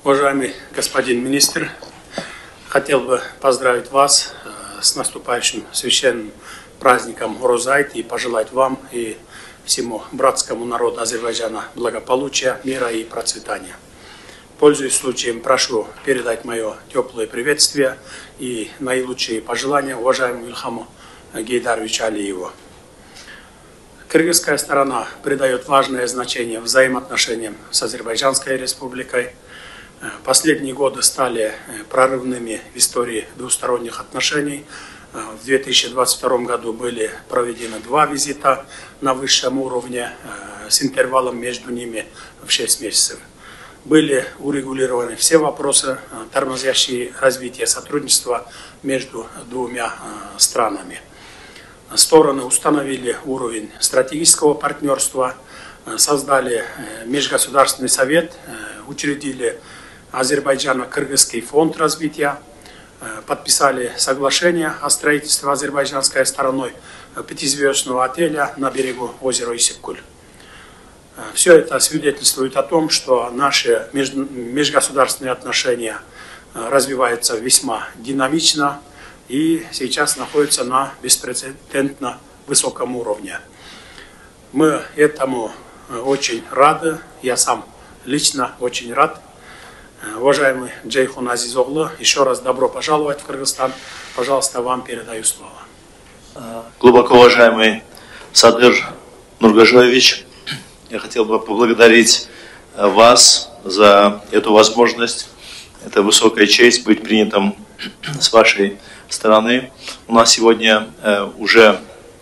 Уважаемый господин министр, хотел бы поздравить вас с наступающим священным праздником Урузайт и пожелать вам и всему братскому народу Азербайджана благополучия, мира и процветания. Пользуясь случаем, прошу передать мое теплое приветствие и наилучшие пожелания уважаемому Ильхаму Гейдаровичу Алиеву. Кыргызская сторона придает важное значение взаимоотношениям с Азербайджанской республикой. Последние годы стали прорывными в истории двусторонних отношений. В 2022 году были проведены 2 визита на высшем уровне с интервалом между ними в 6 месяцев. Были урегулированы все вопросы, тормозящие развитие сотрудничества между двумя странами. Стороны установили уровень стратегического партнерства, создали Межгосударственный совет, учредили Азербайджано-Кыргызский фонд развития, подписали соглашение о строительстве азербайджанской стороной 5-звездного отеля на берегу озера Исыккуль. Все это свидетельствует о том, что наши межгосударственные отношения развиваются весьма динамично и сейчас находятся на беспрецедентно высоком уровне. Мы этому очень рады, я сам лично очень рад. Уважаемый Джейхун Азизоглу, еще раз добро пожаловать в Кыргызстан. Пожалуйста, вам передаю слово. Глубоко уважаемый Садыр Нургажоевич, я хотел бы поблагодарить вас за эту возможность. Это высокая честь быть принятым с вашей стороны. У нас сегодня уже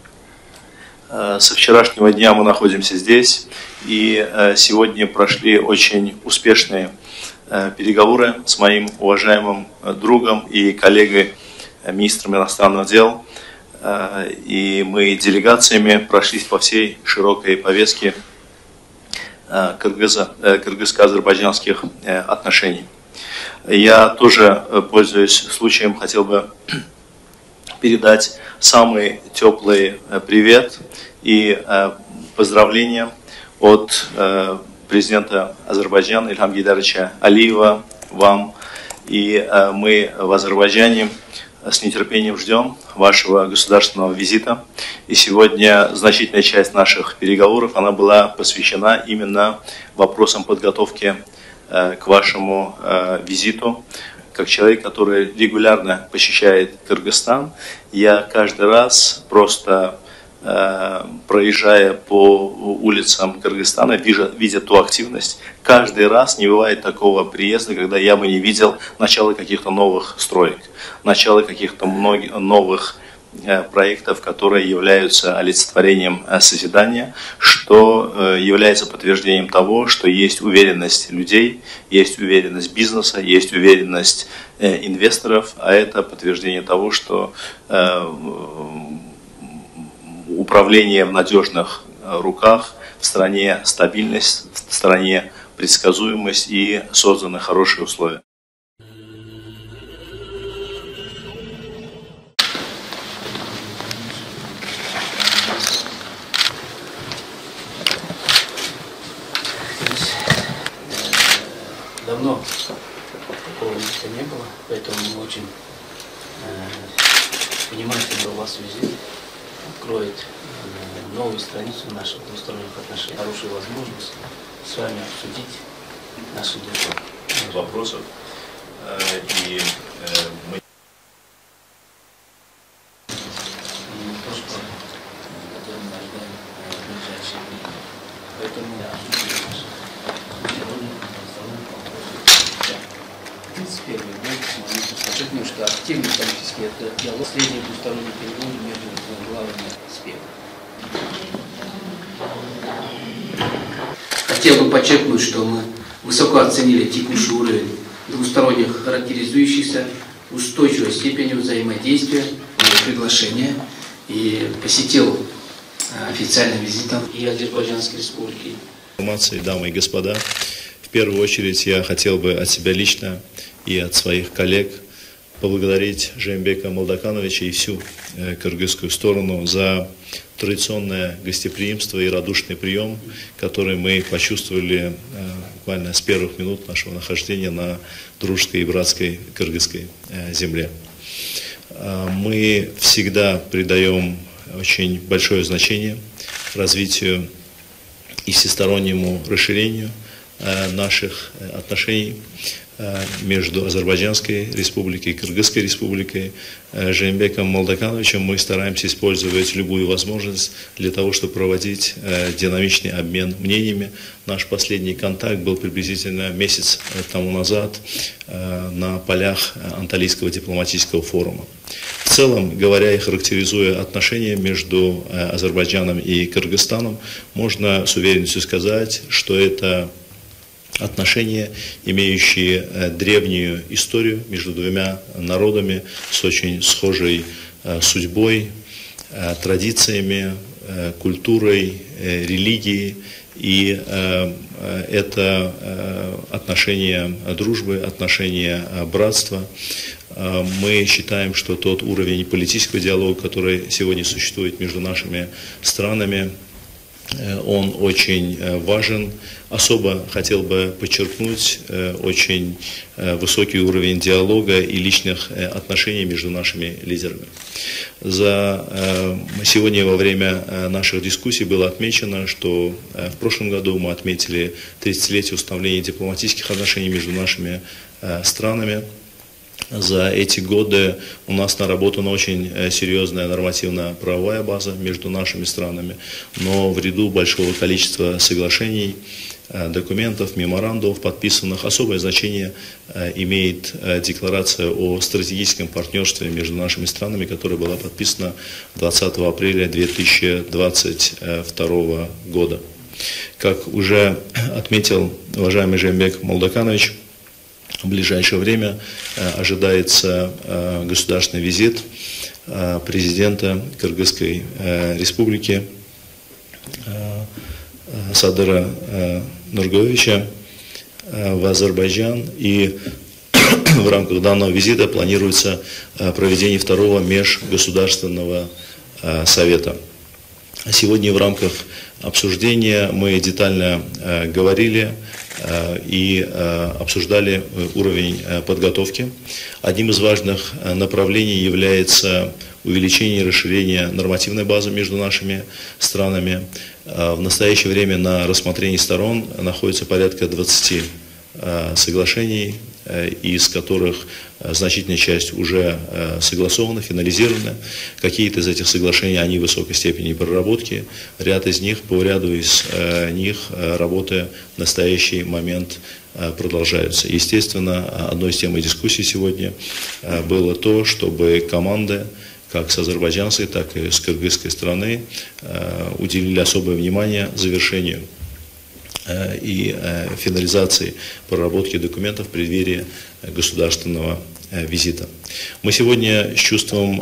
со вчерашнего дня мы находимся здесь, и сегодня прошли очень успешные переговоры с моим уважаемым другом и коллегой, министром иностранных дел. И мы делегациями прошлись по всей широкой повестке кыргызско-азербайджанских отношений. Я тоже, пользуясь случаем, хотел бы передать самый теплый привет и поздравления от президента Азербайджана Ильхама Гейдаровича Алиева вам. И мы в Азербайджане с нетерпением ждем вашего государственного визита. И сегодня значительная часть наших переговоров она была посвящена именно вопросам подготовки к вашему визиту. Как человек, который регулярно посещает Кыргызстан, я каждый раз просто проезжая по улицам Кыргызстана, видя ту активность, каждый раз не бывает такого приезда, когда я бы не видел начала каких-то новых строек, начала каких-то новых проектов, которые являются олицетворением созидания, что является подтверждением того, что есть уверенность людей, есть уверенность бизнеса, есть уверенность инвесторов, а это подтверждение того, что управление в надежных руках, в стране стабильность, в стране предсказуемость и созданы хорошие условия. Давно такого визита не было, поэтому мы очень внимательно у вас визит откроет новую страницу наших двусторонних отношений. Хорошая возможность с вами обсудить наши дела. Вопросов. И мы... Поэтому подчеркну, что активный политический диалог, последние двусторонние переговоры между главами успеха. Хотел бы подчеркнуть, что мы высоко оценили текущий уровень двусторонних характеризующихся устойчивой степенью взаимодействия, приглашения и посетил официальным визитом и Азербайджанской республики. Дамы и господа, в первую очередь я хотел бы от себя лично и от своих коллег поблагодарить Жээнбека Молдокановича и всю кыргызскую сторону за традиционное гостеприимство и радушный прием, который мы почувствовали буквально с первых минут нашего нахождения на дружеской и братской кыргызской земле. Мы всегда придаем очень большое значение развитию и всестороннему расширению наших отношений между Азербайджанской республикой и Кыргызской республикой. Жээнбеком Молдокановичем мы стараемся использовать любую возможность для того, чтобы проводить динамичный обмен мнениями. Наш последний контакт был приблизительно месяц тому назад на полях Анталийского дипломатического форума. В целом, говоря и характеризуя отношения между Азербайджаном и Кыргызстаном, можно с уверенностью сказать, что это отношения, имеющие древнюю историю между двумя народами с очень схожей судьбой, традициями, культурой, религией. И это отношения дружбы, отношения братства. Мы считаем, что тот уровень политического диалога, который сегодня существует между нашими странами, он очень важен. Особо хотел бы подчеркнуть очень высокий уровень диалога и личных отношений между нашими лидерами. Сегодня во время наших дискуссий было отмечено, что в прошлом году мы отметили 30-летие установления дипломатических отношений между нашими странами. За эти годы у нас наработана очень серьезная нормативно-правовая база между нашими странами, но в ряду большого количества соглашений, документов, меморандумов подписанных, особое значение имеет декларация о стратегическом партнерстве между нашими странами, которая была подписана 20 апреля 2022 года. Как уже отметил уважаемый Жээнбек Молдоканович, в ближайшее время ожидается государственный визит президента Кыргызской республики Садыра Нургалиевича в Азербайджан. И в рамках данного визита планируется проведение второго межгосударственного совета. Сегодня в рамках обсуждения мы детально говорили и обсуждали уровень подготовки. Одним из важных направлений является увеличение и расширение нормативной базы между нашими странами. В настоящее время на рассмотрении сторон находится порядка 20 соглашений, из которых значительная часть уже согласована, финализирована. Какие-то из этих соглашений, они в высокой степени проработки. Ряд из них, по ряду из них работы в настоящий момент продолжаются. Естественно, одной из тем дискуссии сегодня было то, чтобы команды, как с азербайджанской, так и с кыргызской стороны, уделили особое внимание завершению и финализации проработки документов в преддверии государственного визита. Мы сегодня с чувством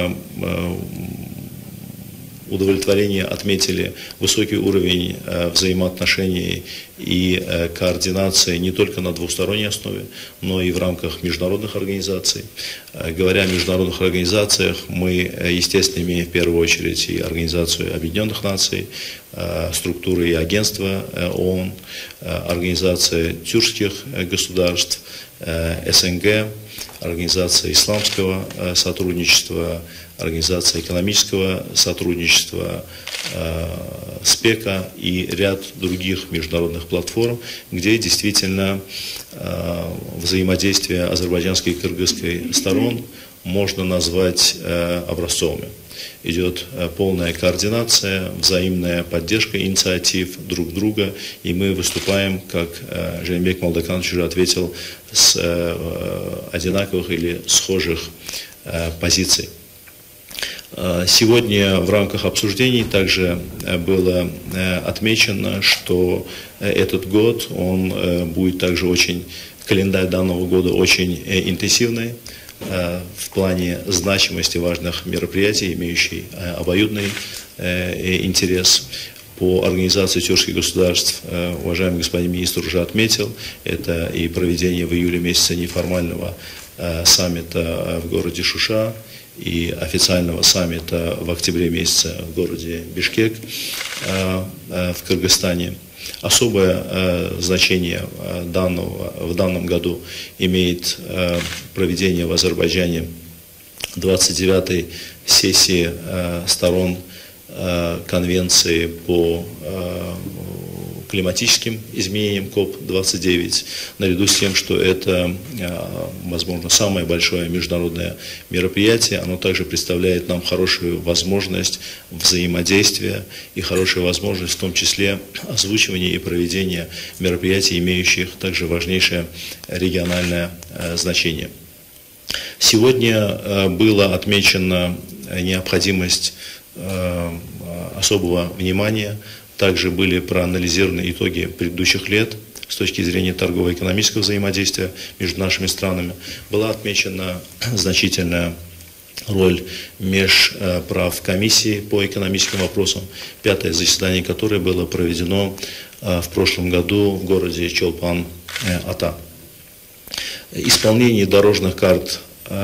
удовлетворения отметили высокий уровень взаимоотношений и координации не только на двусторонней основе, но и в рамках международных организаций. Говоря о международных организациях, мы, естественно, имеем в первую очередь и Организацию Объединенных Наций, структуры и агентства ООН, Организация тюркских государств, СНГ, Организация исламского сотрудничества, Организация экономического сотрудничества, СПЕКа и ряд других международных платформ, где действительно взаимодействие азербайджанской и кыргызской сторон можно назвать образцовыми. Идет полная координация, взаимная поддержка инициатив друг друга, и мы выступаем, как Жээнбек Молдоканович уже ответил, с одинаковых или схожих позиций. Сегодня в рамках обсуждений также было отмечено, что этот год, он будет также очень, календарь данного года очень интенсивный в плане значимости важных мероприятий, имеющих обоюдный интерес. По организации тюркских государств, уважаемый господин министр уже отметил, это и проведение в июле месяце неформального саммита в городе Шуша и официального саммита в октябре месяце в городе Бишкек в Кыргызстане. Особое значение в данном году имеет проведение в Азербайджане 29-й сессии сторон Конвенции по климатическим изменениям КОП-29, наряду с тем, что это, возможно, самое большое международное мероприятие, оно также представляет нам хорошую возможность взаимодействия и хорошую возможность в том числе озвучивания и проведения мероприятий, имеющих также важнейшее региональное значение. Сегодня была отмечена необходимость особого внимания. Также были проанализированы итоги предыдущих лет с точки зрения торгово-экономического взаимодействия между нашими странами. Была отмечена значительная роль межправкомиссии по экономическим вопросам, 5-е заседание которое было проведено в прошлом году в городе Чолпан-Ата. Исполнение дорожных карт,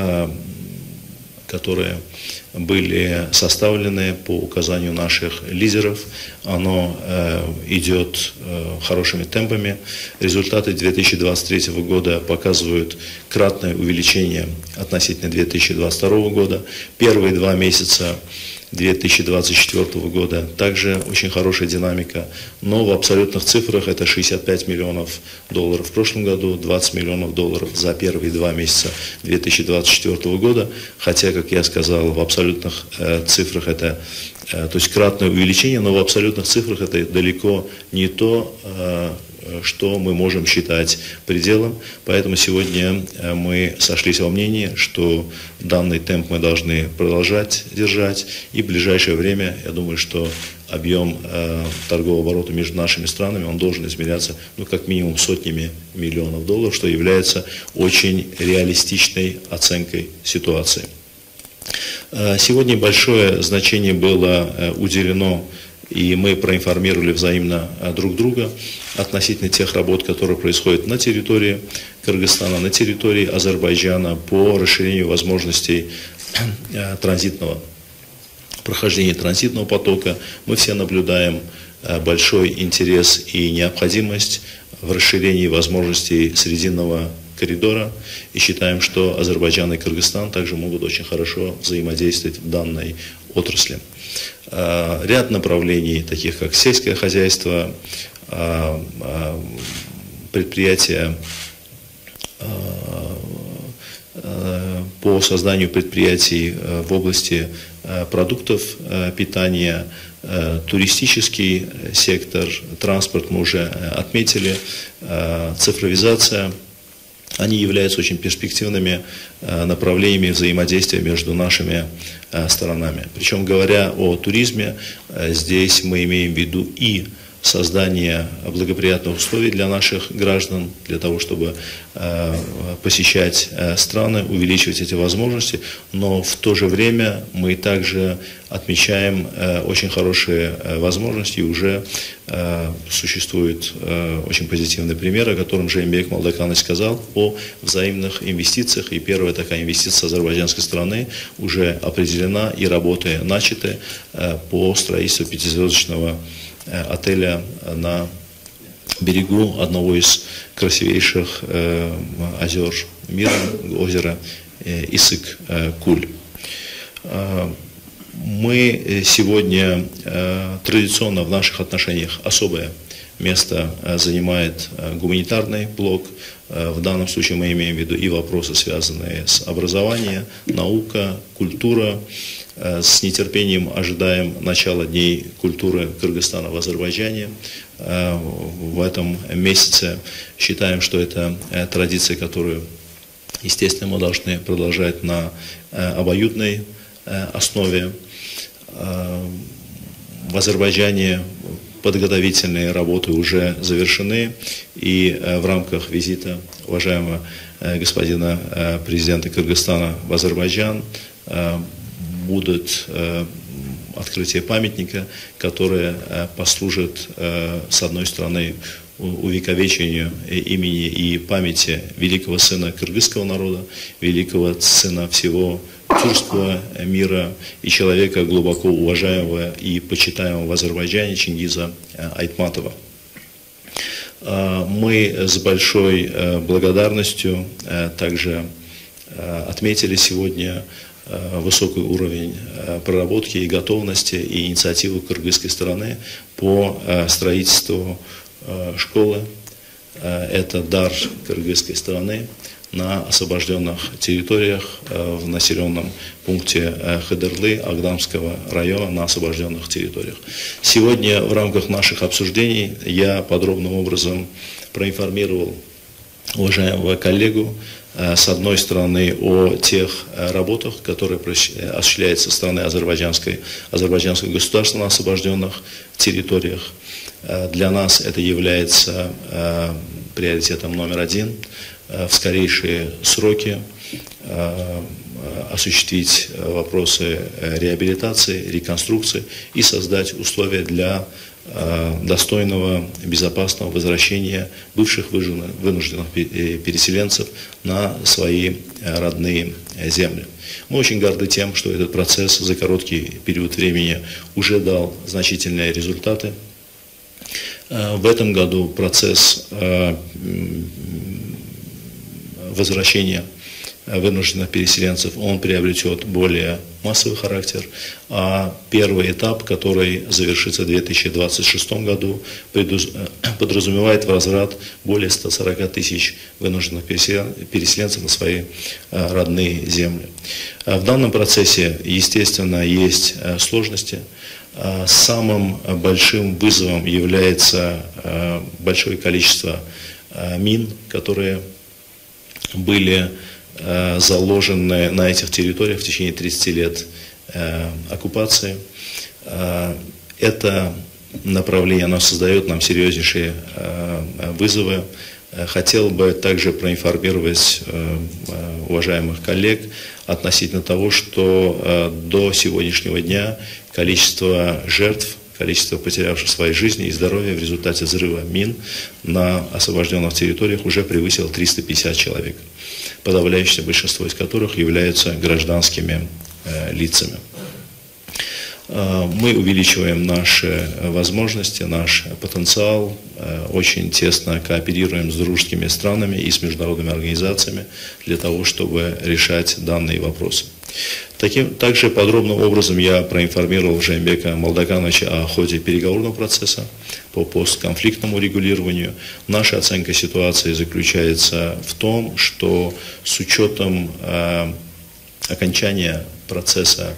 которые были составлены по указанию наших лидеров, оно идет хорошими темпами. Результаты 2023 года показывают кратное увеличение относительно 2022 года. Первые 2 месяца 2024 года также очень хорошая динамика, но в абсолютных цифрах это 65 миллионов долларов в прошлом году, 20 миллионов долларов за первые 2 месяца 2024 года, хотя, как я сказал, в абсолютных цифрах это, то есть кратное увеличение, но в абсолютных цифрах это далеко не то, что мы можем считать пределом. Поэтому сегодня мы сошлись во мнении, что данный темп мы должны продолжать держать. И в ближайшее время, я думаю, что объем торгового оборота между нашими странами, он должен измеряться, ну, как минимум сотнями миллионов долларов, что является очень реалистичной оценкой ситуации. Сегодня большое значение было уделено, и мы проинформировали взаимно друг друга относительно тех работ, которые происходят на территории Кыргызстана, на территории Азербайджана по расширению возможностей прохождения транзитного потока. Мы все наблюдаем большой интерес и необходимость в расширении возможностей Срединного коридора и считаем, что Азербайджан и Кыргызстан также могут очень хорошо взаимодействовать в данной отрасли. Ряд направлений, таких как сельское хозяйство, предприятия по созданию предприятий в области продуктов питания, туристический сектор, транспорт мы уже отметили, цифровизация. Они являются очень перспективными направлениями взаимодействия между нашими сторонами. Причем, говоря о туризме, здесь мы имеем в виду и создание благоприятных условий для наших граждан, для того, чтобы посещать страны, увеличивать эти возможности, но в то же время мы также отмечаем очень хорошие возможности, и уже существует очень позитивный пример, о котором Жээнбек Малдаканович сказал, о взаимных инвестициях, и первая такая инвестиция с азербайджанской стороны уже определена, и работы начаты по строительству 5-звездочного отеля на берегу одного из красивейших озер мира, озера Исык-Куль. Мы сегодня традиционно в наших отношениях особое место занимает гуманитарный блок. В данном случае мы имеем в виду и вопросы, связанные с образованием, наука, культура. С нетерпением ожидаем начала Дней культуры Кыргызстана в Азербайджане. В этом месяце считаем, что это традиция, которую, естественно, мы должны продолжать на обоюдной основе. В Азербайджане подготовительные работы уже завершены, и в рамках визита уважаемого господина президента Кыргызстана в Азербайджан будут открытие памятника, которое послужит, с одной стороны, увековечению имени и памяти великого сына кыргызского народа, великого сына всего тюркского мира и человека, глубоко уважаемого и почитаемого в Азербайджане, Чингиза Айтматова. Мы с большой благодарностью также отметили сегодня высокий уровень проработки и готовности и инициативы кыргызской стороны по строительству школы. Это дар кыргызской стороны на освобожденных территориях в населенном пункте Хыдырлы Агдамского района на освобожденных территориях. Сегодня в рамках наших обсуждений я подробным образом проинформировал уважаемого коллегу с одной стороны о тех работах, которые осуществляются со стороны азербайджанского государства на освобожденных территориях. Для нас это является приоритетом номер один. В скорейшие сроки осуществить вопросы реабилитации, реконструкции и создать условия для достойного, безопасного возвращения бывших вынужденных переселенцев на свои родные земли. Мы очень горды тем, что этот процесс за короткий период времени уже дал значительные результаты. В этом году процесс возвращения вынужденных переселенцев, он приобретет более массовый характер, а первый этап, который завершится в 2026 году, подразумевает возврат более 140 тысяч вынужденных переселенцев на свои родные земли. В данном процессе, естественно, есть сложности. Самым большим вызовом является большое количество мин, которые были заложены на этих территориях в течение 30 лет оккупации. Это направление, оно создает нам серьезнейшие вызовы. Хотел бы также проинформировать уважаемых коллег относительно того, что до сегодняшнего дня количество жертв, количество потерявших свои жизни и здоровье в результате взрыва мин на освобожденных территориях уже превысило 350 человек, подавляющее большинство из которых являются гражданскими лицами. Мы увеличиваем наши возможности, наш потенциал, очень тесно кооперируем с дружескими странами и с международными организациями для того, чтобы решать данные вопросы. Также подробным образом я проинформировал Жээнбека Молдокановича о ходе переговорного процесса по постконфликтному регулированию. Наша оценка ситуации заключается в том, что с учетом окончания процесса,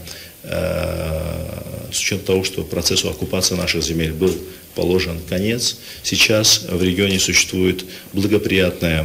с учетом того, что процессу оккупации наших земель был положен конец, сейчас в регионе существует благоприятная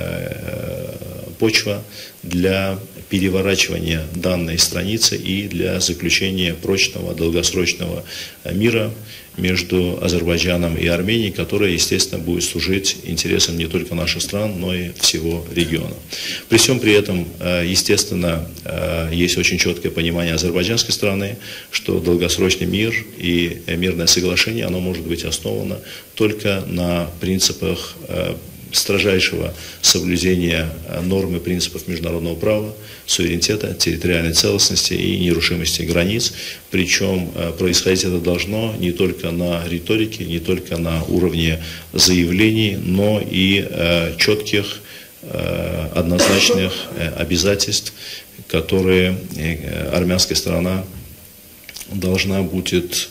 почва для переворачивания данной страницы и для заключения прочного, долгосрочного мира между Азербайджаном и Арменией, которая, естественно, будет служить интересам не только наших стран, но и всего региона. При всем при этом, естественно, есть очень четкое понимание азербайджанской стороны, что долгосрочный мир и мирное соглашение, оно может быть основано только на принципах строжайшего соблюдения норм и принципов международного права, суверенитета, территориальной целостности и нерушимости границ. Причем происходить это должно не только на риторике, не только на уровне заявлений, но и четких, однозначных обязательств, которые армянская сторона должна будет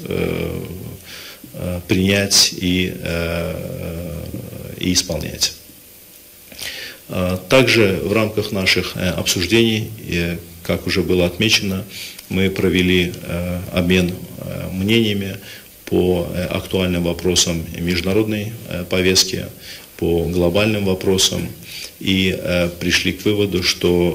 принять и исполнять. Также в рамках наших обсуждений, как уже было отмечено, мы провели обмен мнениями по актуальным вопросам международной повестки, по глобальным вопросам и пришли к выводу, что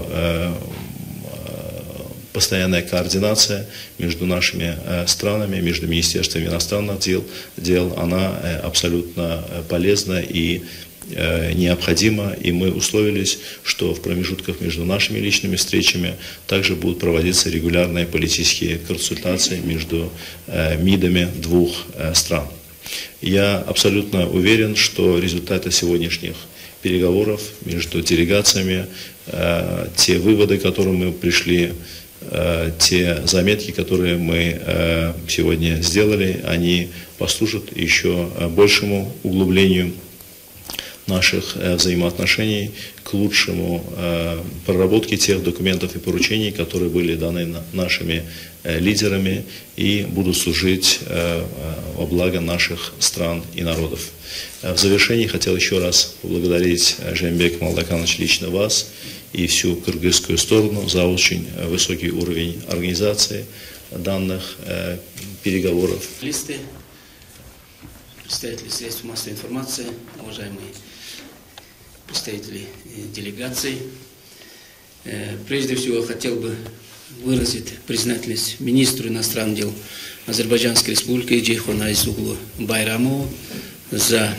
постоянная координация между нашими странами, между Министерством иностранных дел, она абсолютно полезна и необходима, и мы условились, что в промежутках между нашими личными встречами также будут проводиться регулярные политические консультации между МИДами двух стран. Я абсолютно уверен, что результаты сегодняшних переговоров между делегациями, те выводы, к которым мы пришли, те заметки, которые мы сегодня сделали, они послужат еще большему углублению наших взаимоотношений, к лучшему проработке тех документов и поручений, которые были даны нашими лидерами и будут служить во благо наших стран и народов. В завершении хотел еще раз поблагодарить, Жээнбек Малдаканович, лично вас и всю кыргызскую сторону за очень высокий уровень организации данных переговоров. Представители средств массовой информации, уважаемые представители делегаций. Прежде всего хотел бы выразить признательность министру иностранных дел Азербайджанской республики Джейхону Айзуглу Байрамову за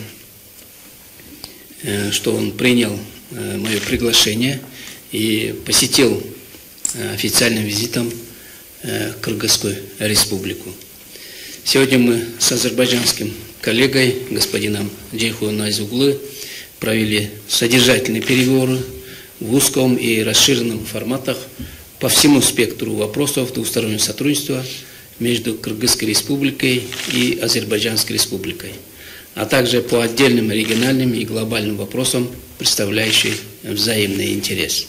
что он принял мое приглашение и посетил официальным визитом Кыргызскую республику. Сегодня мы с азербайджанским коллегой, господином Джейхоном Айзуглы, провели содержательные переговоры в узком и расширенном форматах по всему спектру вопросов двустороннего сотрудничества между Кыргызской республикой и Азербайджанской республикой, а также по отдельным региональным и глобальным вопросам, представляющим взаимный интерес.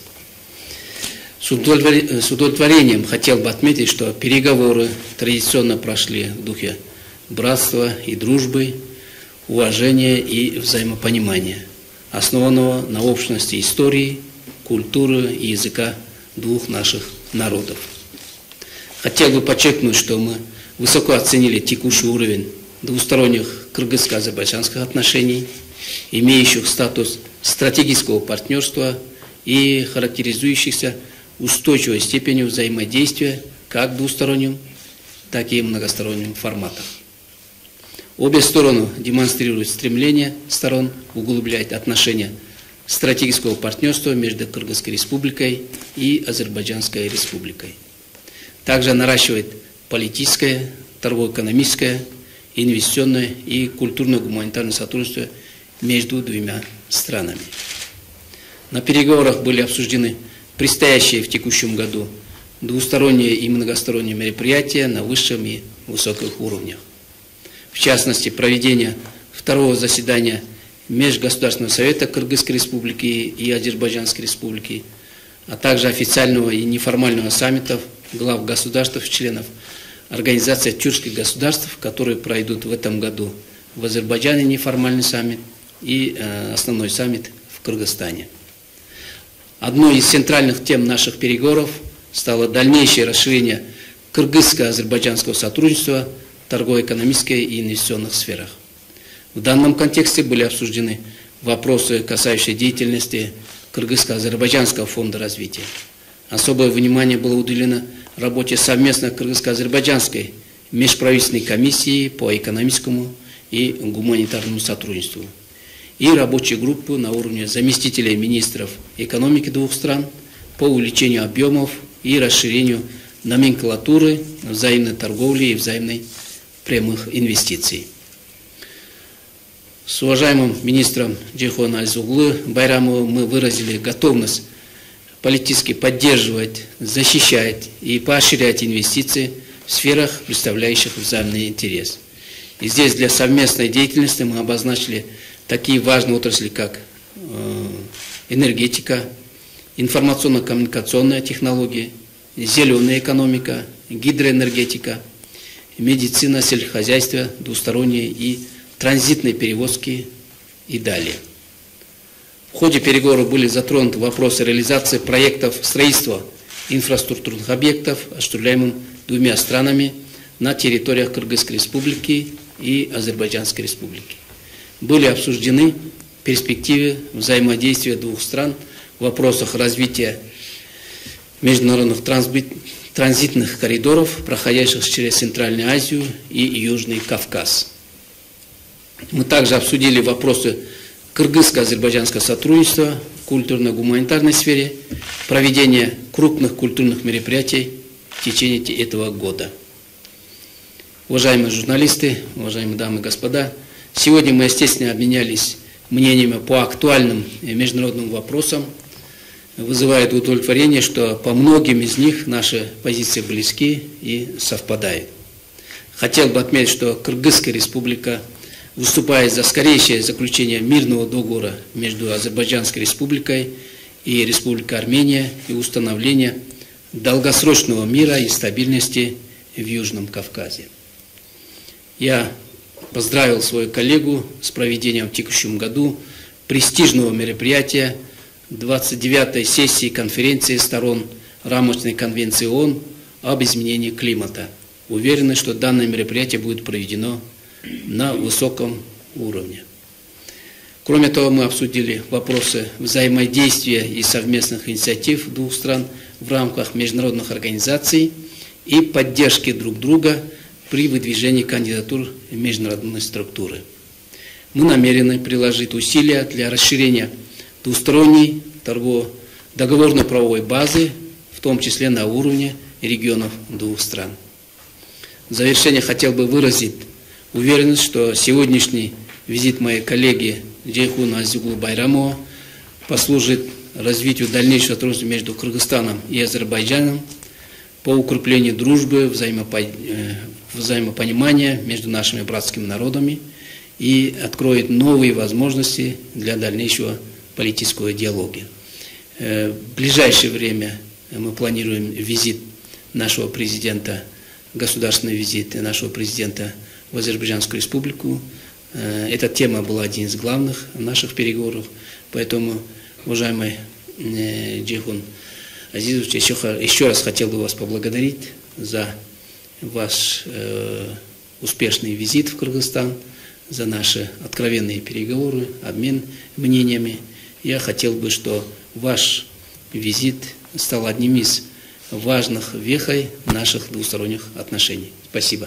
С удовлетворением хотел бы отметить, что переговоры традиционно прошли в духе братства и дружбы, уважения и взаимопонимания, основанного на общности истории, культуры и языка двух наших народов. Хотел бы подчеркнуть, что мы высоко оценили текущий уровень двусторонних кыргызско-азербайджанских отношений, имеющих статус стратегического партнерства и характеризующихся устойчивой степенью взаимодействия как в двустороннем, так и в многостороннем форматах. Обе стороны демонстрируют стремление сторон углублять отношения стратегического партнерства между Кыргызской республикой и Азербайджанской республикой. Также наращивает политическое, торгово-экономическое, инвестиционное и культурно-гуманитарное сотрудничество между двумя странами. На переговорах были обсуждены предстоящие в текущем году двусторонние и многосторонние мероприятия на высшем и высоких уровнях. В частности, проведение второго заседания Межгосударственного совета Кыргызской республики и Азербайджанской республики, а также официального и неформального саммитов глав государств-членов Организации тюркских государств, которые пройдут в этом году в Азербайджане неформальный саммит и основной саммит в Кыргызстане. Одной из центральных тем наших переговоров стало дальнейшее расширение кыргызско-азербайджанского сотрудничества в торгово-экономической и инвестиционных сферах. В данном контексте были обсуждены вопросы, касающиеся деятельности Кыргызско-азербайджанского фонда развития. Особое внимание было уделено работе совместно Кыргызско-азербайджанской межправительственной комиссии по экономическому и гуманитарному сотрудничеству и рабочей группы на уровне заместителей министров экономики двух стран по увеличению объемов и расширению номенклатуры взаимной торговли и взаимной прямых инвестиций. С уважаемым министром Джейхоном Айзуглы Байрамовым мы выразили готовность политически поддерживать, защищать и поощрять инвестиции в сферах, представляющих взаимный интерес. И здесь для совместной деятельности мы обозначили такие важные отрасли, как энергетика, информационно-коммуникационные технологии, зеленая экономика, гидроэнергетика, медицина, сельскохозяйство, двусторонние и транзитные перевозки и далее. В ходе переговоров были затронуты вопросы реализации проектов строительства инфраструктурных объектов, осуществляемых двумя странами на территориях Кыргызской республики и Азербайджанской республики. Были обсуждены перспективы взаимодействия двух стран в вопросах развития международных транзитных коридоров, проходящих через Центральную Азию и Южный Кавказ. Мы также обсудили вопросы кыргызско-азербайджанского сотрудничества в культурно-гуманитарной сфере, проведения крупных культурных мероприятий в течение этого года. уважаемые журналисты, уважаемые дамы и господа, сегодня мы, естественно, обменялись мнениями по актуальным международным вопросам. Вызывает удовлетворение, что по многим из них наши позиции близки и совпадают. Хотел бы отметить, что Кыргызская республика выступает за скорейшее заключение мирного договора между Азербайджанской республикой и Республикой Армения и установление долгосрочного мира и стабильности в Южном Кавказе. Я поздравил свою коллегу с проведением в текущем году престижного мероприятия 29-й сессии конференции сторон рамочной конвенции ООН об изменении климата. Уверены, что данное мероприятие будет проведено на высоком уровне. Кроме того, мы обсудили вопросы взаимодействия и совместных инициатив двух стран в рамках международных организаций и поддержки друг друга при выдвижении кандидатур в международные структуры. Мы намерены приложить усилия для расширения двусторонней договорно-правовой базы, в том числе на уровне регионов двух стран. В завершение хотел бы выразить уверенность, что сегодняшний визит моей коллеги Джейхуна Азиглу Байрамова послужит развитию дальнейшего сотрудничества между Кыргызстаном и Азербайджаном по укреплению дружбы, взаимопонимания между нашими братскими народами и откроет новые возможности для дальнейшего политического диалога. В ближайшее время мы планируем визит нашего президента, государственный визит нашего президента в Азербайджанскую республику. Эта тема была один из главных наших переговоров, поэтому, уважаемый Джейхун Азизович, еще раз хотел бы вас поблагодарить за ваш успешный визит в Кыргызстан, за наши откровенные переговоры, обмен мнениями. Я хотел бы, что ваш визит стал одним из важных вехой наших двусторонних отношений. Спасибо.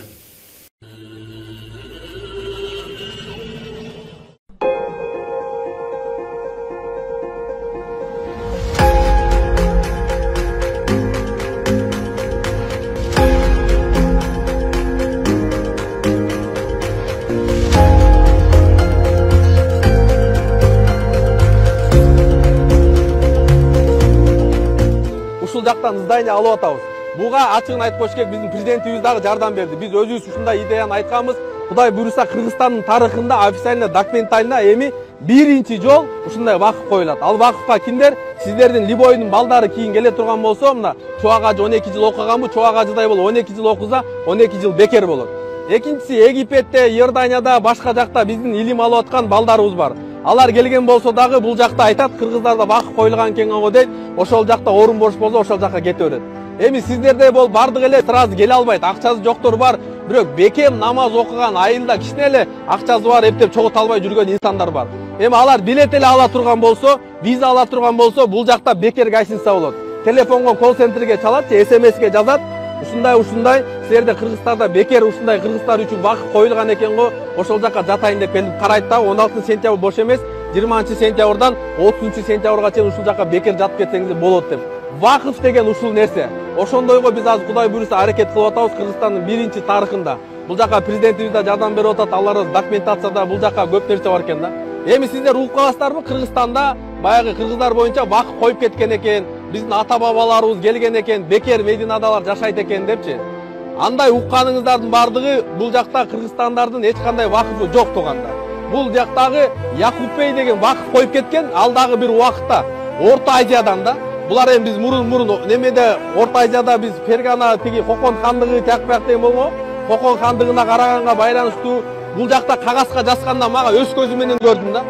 Ушул жактан здание алып атабыз. Буга ачыгын айтып коюш керек, биздин президентибиз дагы жардам берди. Биз өзүбүз ушундай идеяны айтканбыз. Кудай буйруса Кыргызстандын тарыхында официально документально эми биринчи жол ушундай вакыф коюлат. Ал вакыфка кимдер? Сиздердин Либойдун балдары кийин келе турган болсо, мына Чубак ажы 12 жыл окуганбы, Чубак ажыдай болуп 12 жыл окуза, 12 жыл бекер болот. Экинчиси Египетте, Иорданияда, башка жакта биздин илим алып аткан балдарыбыз бар. Алар келген болсо дагы бул жакта айтат, Кыргыздарда вакыф коюлган экен го дейт. Ошол жакта орун бош болсо ошол жакка кете берет. Эми сиздерде бол бардык эле сразу келе албайт. Акчасы жоктор бар, бирок бекем намаз окуган, айылда кичине эле акчасы бар, эптеп чогута албай жүргөн инсандар бар. Эми алар билет эле ала турган болсо, виза ала турган болсо, бул жакта бекер гостиница болот. Телефонго колл-центрге чалат, СМСке жазат. Ушундай силерде Кыргызстанда бекер ушундай кыргыздар үчүн вакыф коюлган экен го, ошол жакка жатайын деп келип карайт да, 16 сентябрь бош эмес, 20 сентябрдан 30 сентябрга чейин ушул жакка бекер жатып кетсеңиз болот деп. Вакыф деген ушул нерсе. Ошондойго биз азыр Кудай буйруса аракет кылып атабыз Кыргызстандын биринчи тарыхында. Бул жакка президентибиз да жардам берип атат, алар документацияда бул жакка көп нерсе бар экен да. Эми сиздер угуп каласыздарбы, Кыргызстанда баягы кыргыздар боюнча вакыф коюп кеткен экен, биздин ата бабаларыбыз келген экен, бекер Мединадалар жашайт экен депчи. Андай укканыңыздардын бардыгы бул жакта кыргызстандардын эч кандай вакыфы жок туганда. Бул жактагы Якупбей деген вакыф коюп кеткен, ал дагы бир убакытта Орто Азиядан да. Булар эми биз мурун немеде Орто Азияда биз Фергана тиги Кокон хандыгы тиякпак деген болгон. Кокон хандыгына караганга байланыштуу бул жакта кагазга жазганда мага өз көзүм менен көрдүм да.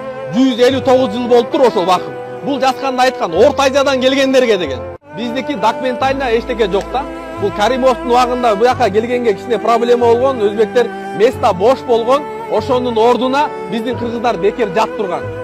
159 жыл болуптур ошол вакыф. Бул жазганда айткан Орто Азиядан келгендерге деген. Биздики документально эчтеке жок да. Бул Каримовдун убагында бу жака келгенге кичине проблема болгон, өзбектер места бош болгон, ошонун ордуна биздин кыргыздар бекер жат турган.